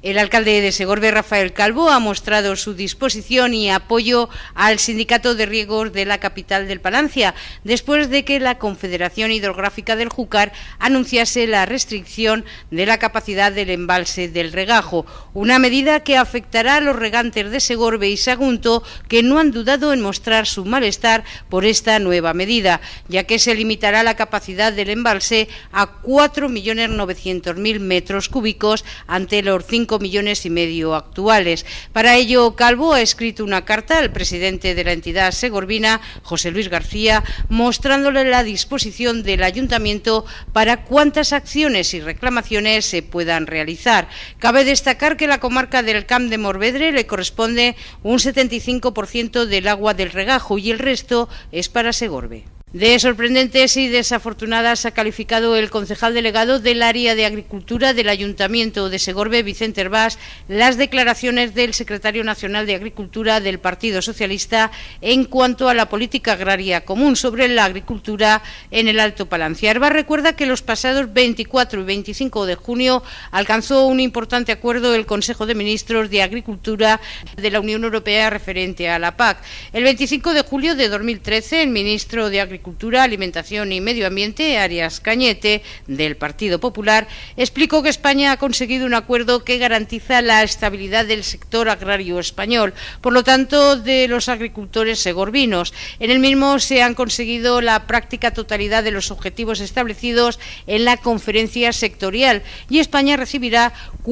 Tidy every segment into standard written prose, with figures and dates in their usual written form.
El alcalde de Segorbe, Rafael Calvo, ha mostrado su disposición y apoyo al sindicato de riegos de la capital del Palancia, después de que la Confederación Hidrográfica del Júcar anunciase la restricción de la capacidad del embalse del Regajo, una medida que afectará a los regantes de Segorbe y Sagunto, que no han dudado en mostrar su malestar por esta nueva medida, ya que se limitará la capacidad del embalse a 4.900.000 metros cúbicos ante los 5,5 millones actuales. Para ello, Calvo ha escrito una carta al presidente de la entidad segorbina, José Luis García, mostrándole la disposición del ayuntamiento para cuantas acciones y reclamaciones se puedan realizar. Cabe destacar que a la comarca del Camp de Morvedre le corresponde un 75% del agua del Regajo y el resto es para Segorbe. De sorprendentes y desafortunadas ha calificado el concejal delegado del área de Agricultura del Ayuntamiento de Segorbe, Vicente Herbás, las declaraciones del secretario nacional de Agricultura del Partido Socialista en cuanto a la política agraria común sobre la agricultura en el Alto Palancia. Herbás recuerda que los pasados 24 y 25 de junio alcanzó un importante acuerdo el Consejo de Ministros de Agricultura de la Unión Europea referente a la PAC. El 25 de julio de 2013, el ministro de Agricultura, Alimentación y Medio Ambiente, Arias Cañete, del Partido Popular, explicó que España ha conseguido un acuerdo que garantiza la estabilidad del sector agrario español, por lo tanto de los agricultores segorbinos. En el mismo se han conseguido la práctica totalidad de los objetivos establecidos en la conferencia sectorial y España recibirá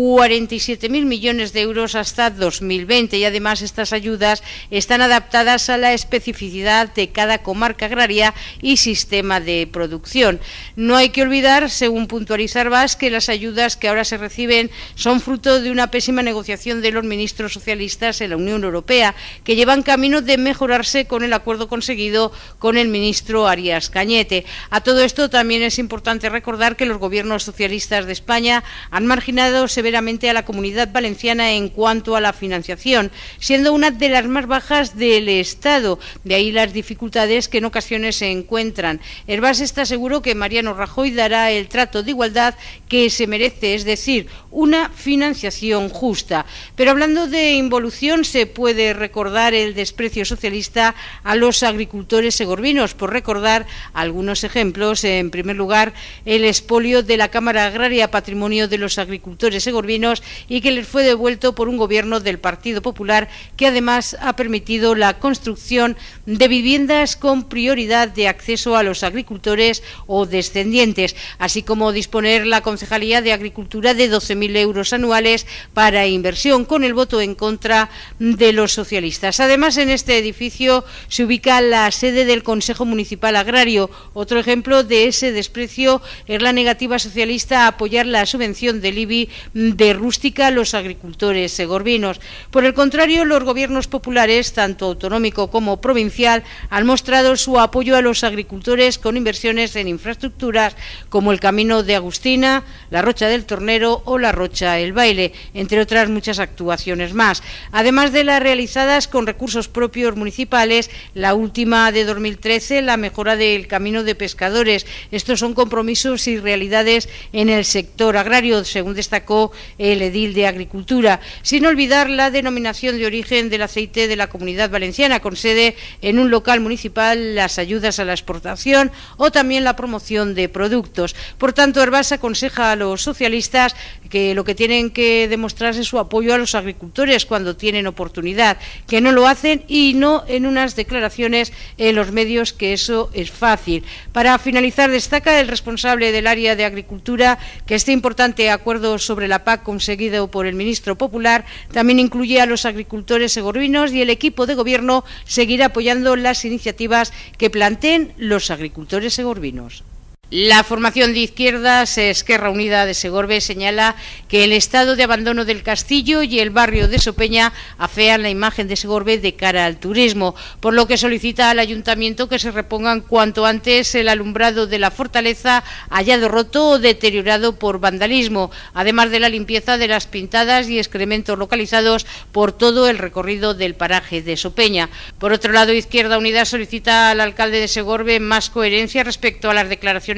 47.000 millones de euros hasta 2020 y además estas ayudas están adaptadas a la especificidad de cada comarca agraria y sistema de producción. No hay que olvidar, según puntualiza Herbás, que las ayudas que ahora se reciben son fruto de una pésima negociación de los ministros socialistas en la Unión Europea, que llevan camino de mejorarse con el acuerdo conseguido con el ministro Arias Cañete. A todo esto también es importante recordar que los gobiernos socialistas de España han marginado severamente a la Comunidad Valenciana en cuanto a la financiación, siendo una de las más bajas del Estado, de ahí las dificultades que en ocasiones se encuentran. Herbás está seguro que Mariano Rajoy dará el trato de igualdad que se merece, es decir, una financiación justa. Pero hablando de involución, se puede recordar el desprecio socialista a los agricultores segorbinos, por recordar algunos ejemplos. En primer lugar, el expolio de la Cámara Agraria Patrimonio de los Agricultores Segorbinos y que les fue devuelto por un gobierno del Partido Popular que además ha permitido la construcción de viviendas con prioridad de acceso a los agricultores o descendientes, así como disponer la Concejalía de Agricultura de 12.000 euros anuales para inversión, con el voto en contra de los socialistas. Además, en este edificio se ubica la sede del Consejo Municipal Agrario. Otro ejemplo de ese desprecio es la negativa socialista a apoyar la subvención del IBI de rústica a los agricultores segorbinos. Por el contrario, los gobiernos populares, tanto autonómico como provincial, han mostrado su apoyo a los agricultores con inversiones en infraestructuras como el Camino de Agustina, la Rocha del Tornero o la Rocha El Baile, entre otras muchas actuaciones más. Además de las realizadas con recursos propios municipales, la última de 2013, la mejora del Camino de Pescadores. Estos son compromisos y realidades en el sector agrario, según destacó el edil de Agricultura, sin olvidar la denominación de origen del aceite de la Comunidad Valenciana, con sede en un local municipal, las ayudas a la exportación o también la promoción de productos. Por tanto, Herbás aconseja a los socialistas que lo que tienen que demostrar es su apoyo a los agricultores cuando tienen oportunidad, que no lo hacen y no en unas declaraciones en los medios, que eso es fácil. Para finalizar, destaca el responsable del área de Agricultura que este importante acuerdo sobre la PAC conseguido por el ministro popular también incluye a los agricultores segorbinos y el equipo de gobierno seguirá apoyando las iniciativas que planteen los agricultores segorbinos. La formación de izquierdas Esquerra Unida de Segorbe señala que el estado de abandono del castillo y el barrio de Sopeña afean la imagen de Segorbe de cara al turismo, por lo que solicita al ayuntamiento que se repongan cuanto antes el alumbrado de la fortaleza hallado roto o deteriorado por vandalismo, además de la limpieza de las pintadas y excrementos localizados por todo el recorrido del paraje de Sopeña. Por otro lado, Izquierda Unida solicita al alcalde de Segorbe más coherencia respecto a las declaraciones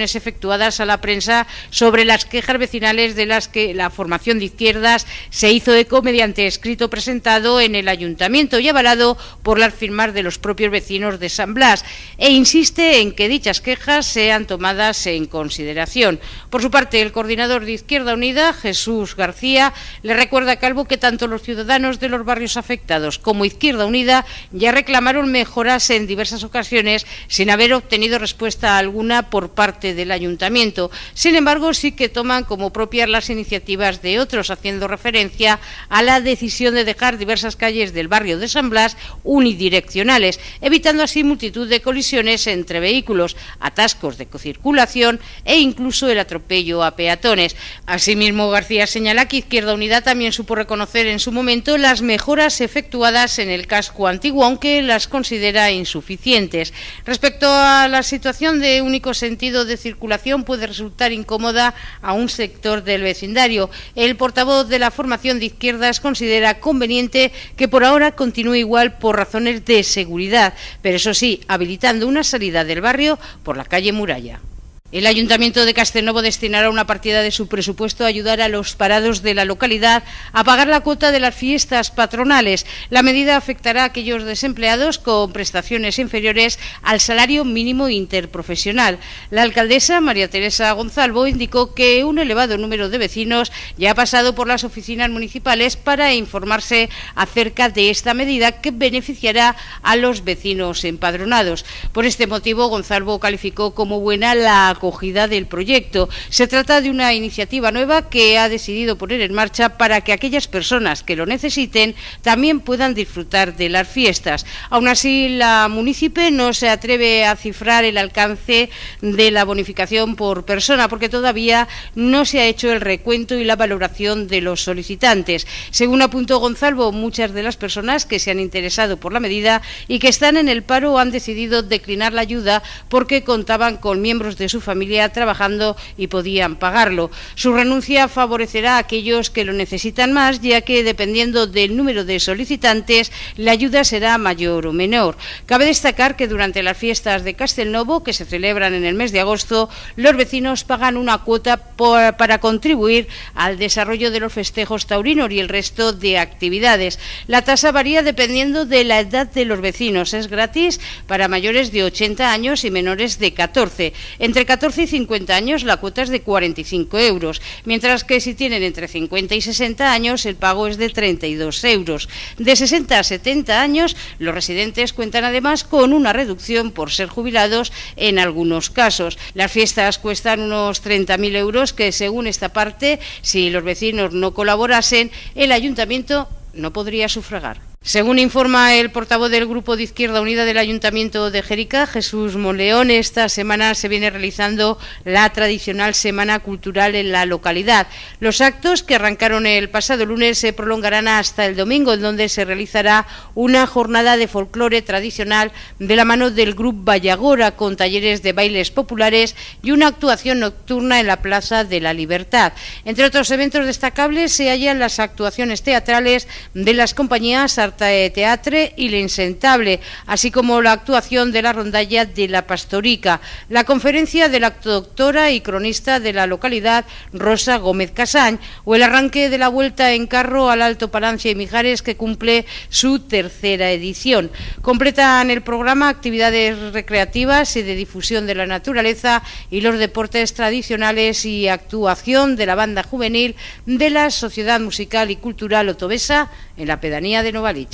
declaraciones efectuadas a la prensa sobre las quejas vecinales de las que la formación de izquierdas se hizo eco mediante escrito presentado en el ayuntamiento y avalado por las firmas de los propios vecinos de San Blas, e insiste en que dichas quejas sean tomadas en consideración. Por su parte, el coordinador de Izquierda Unida, Jesús García, le recuerda a Calvo que tanto los ciudadanos de los barrios afectados como Izquierda Unida ya reclamaron mejoras en diversas ocasiones sin haber obtenido respuesta alguna por parte del ayuntamiento. Sin embargo, sí que toman como propias las iniciativas de otros, haciendo referencia a la decisión de dejar diversas calles del barrio de San Blas unidireccionales, evitando así multitud de colisiones entre vehículos, atascos de circulación e incluso el atropello a peatones. Asimismo, García señala que Izquierda Unida también supo reconocer en su momento las mejoras efectuadas en el casco antiguo, aunque las considera insuficientes. Respecto a la situación de único sentido de circulación, puede resultar incómoda a un sector del vecindario. El portavoz de la formación de izquierdas considera conveniente que por ahora continúe igual por razones de seguridad, pero eso sí, habilitando una salida del barrio por la calle Muralla. El Ayuntamiento de Castelnuovo destinará una partida de su presupuesto a ayudar a los parados de la localidad a pagar la cuota de las fiestas patronales. La medida afectará a aquellos desempleados con prestaciones inferiores al salario mínimo interprofesional. La alcaldesa, María Teresa Gonzalvo, indicó que un elevado número de vecinos ya ha pasado por las oficinas municipales para informarse acerca de esta medida que beneficiará a los vecinos empadronados. Por este motivo, Gonzalvo calificó como buena la acogida del proyecto. Se trata de una iniciativa nueva que ha decidido poner en marcha para que aquellas personas que lo necesiten también puedan disfrutar de las fiestas. Aún así, la munícipe no se atreve a cifrar el alcance de la bonificación por persona porque todavía no se ha hecho el recuento y la valoración de los solicitantes. Según apuntó Gonzalvo, muchas de las personas que se han interesado por la medida y que están en el paro han decidido declinar la ayuda porque contaban con miembros de su familia trabajando y podían pagarlo. Su renuncia favorecerá a aquellos que lo necesitan más, ya que dependiendo del número de solicitantes, la ayuda será mayor o menor. Cabe destacar que durante las fiestas de Castelnuovo, que se celebran en el mes de agosto, los vecinos pagan una cuota para contribuir al desarrollo de los festejos taurinos y el resto de actividades. La tasa varía dependiendo de la edad de los vecinos. Es gratis para mayores de 80 años y menores de 14. Entre 14 y 50 años la cuota es de 45 euros, mientras que si tienen entre 50 y 60 años el pago es de 32 euros. De 60 a 70 años los residentes cuentan además con una reducción por ser jubilados en algunos casos. Las fiestas cuestan unos 30.000 euros que, según esta parte, si los vecinos no colaborasen, el ayuntamiento no podría sufragar. Según informa el portavoz del Grupo de Izquierda Unida del Ayuntamiento de Jérica, Jesús Monleón, esta semana se viene realizando la tradicional Semana Cultural en la localidad. Los actos, que arrancaron el pasado lunes, se prolongarán hasta el domingo, en donde se realizará una jornada de folclore tradicional de la mano del Grupo Vallagora, con talleres de bailes populares y una actuación nocturna en la Plaza de la Libertad. Entre otros eventos destacables se hallan las actuaciones teatrales de las compañías Teatre y L'Insentable, así como la actuación de la rondalla de la Pastorica, la conferencia de la doctora y cronista de la localidad, Rosa Gómez Casañ, o el arranque de la Vuelta en Carro al Alto Palancia y Mijares, que cumple su tercera edición. Completan el programa actividades recreativas y de difusión de la naturaleza y los deportes tradicionales y actuación de la banda juvenil de la Sociedad Musical y Cultural Otovesa en la pedanía de Novaliches.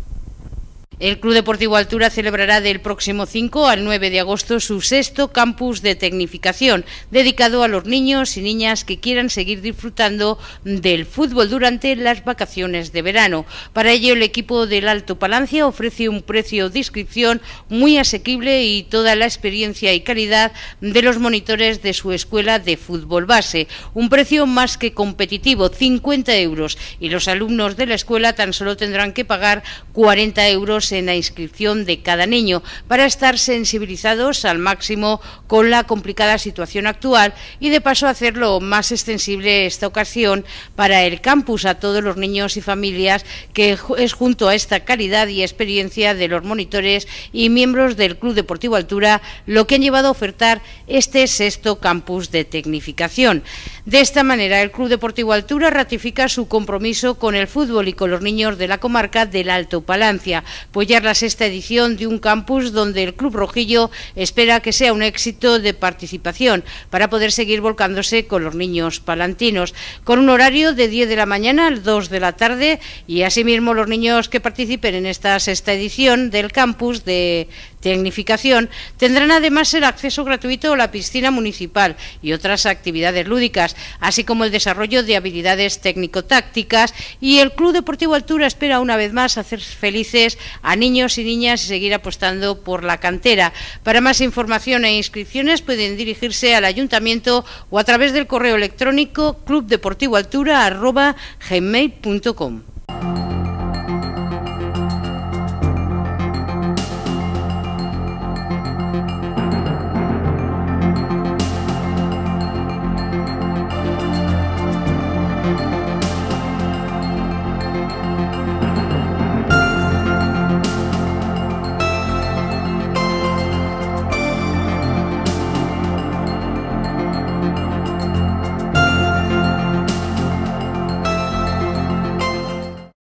El Club Deportivo Altura celebrará del próximo 5 al 9 de agosto su sexto campus de tecnificación, dedicado a los niños y niñas que quieran seguir disfrutando del fútbol durante las vacaciones de verano. Para ello, el equipo del Alto Palancia ofrece un precio de inscripción muy asequible y toda la experiencia y calidad de los monitores de su escuela de fútbol base. Un precio más que competitivo, 50 euros, y los alumnos de la escuela tan solo tendrán que pagar 40 euros centrarnos en la inscripción de cada niño para estar sensibilizados al máximo con la complicada situación actual y de paso hacerlo más extensible esta ocasión para el campus a todos los niños y familias, que es junto a esta calidad y experiencia de los monitores y miembros del Club Deportivo Altura lo que han llevado a ofertar este sexto campus de tecnificación. De esta manera, el Club Deportivo Altura ratifica su compromiso con el fútbol y con los niños de la comarca del Alto Palancia, apoyar la sexta edición de un campus donde el Club Rojillo espera que sea un éxito de participación para poder seguir volcándose con los niños palantinos, con un horario de 10 de la mañana al 2 de la tarde, y asimismo los niños que participen en esta sexta edición del campus de tecnificación tendrán además el acceso gratuito a la piscina municipal y otras actividades lúdicas, así como el desarrollo de habilidades técnico-tácticas, y el Club Deportivo Altura espera una vez más hacer felices a niños y niñas y seguir apostando por la cantera. Para más información e inscripciones pueden dirigirse al ayuntamiento o a través del correo electrónico clubdeportivoaltura@gmail.com.